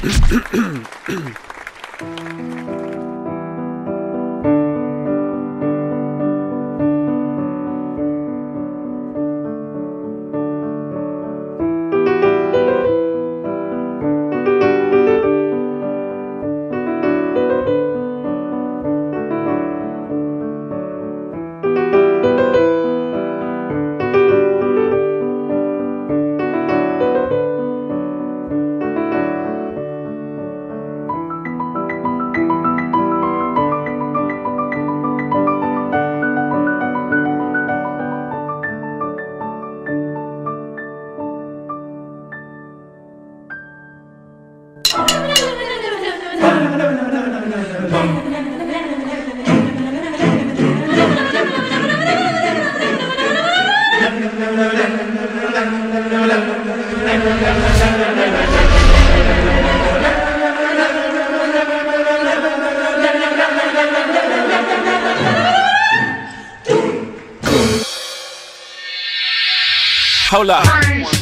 Hold up.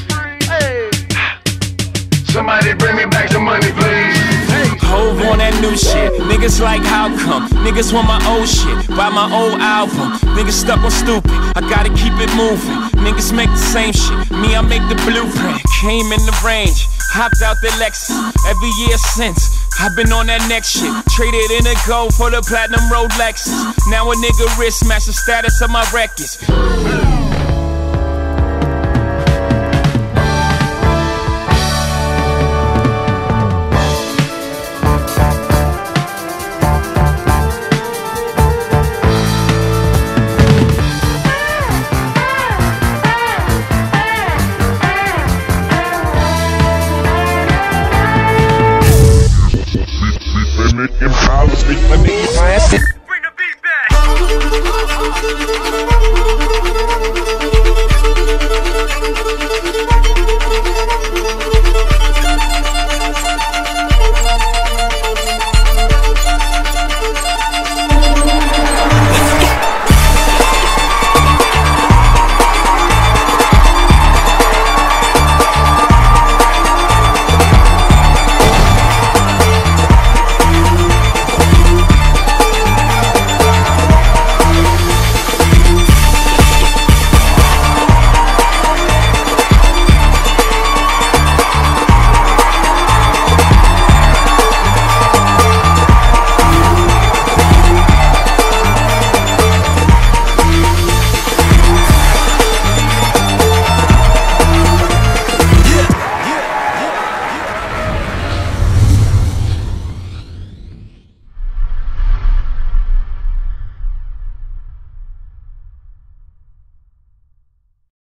Hey. Somebody bring me back some money, please. Hove on that new shit. Niggas like how come? Niggas want my old shit. Buy my old album. Niggas stuck on stupid. I gotta keep it moving. Niggas make the same shit. Me, I make the blueprint. Came in the range. Hopped out the Lexus. Every year since. I've been on that next shit. Traded in a gold for the platinum Rolexes. Now a nigga wrist match the status of my records. Bring the beat back.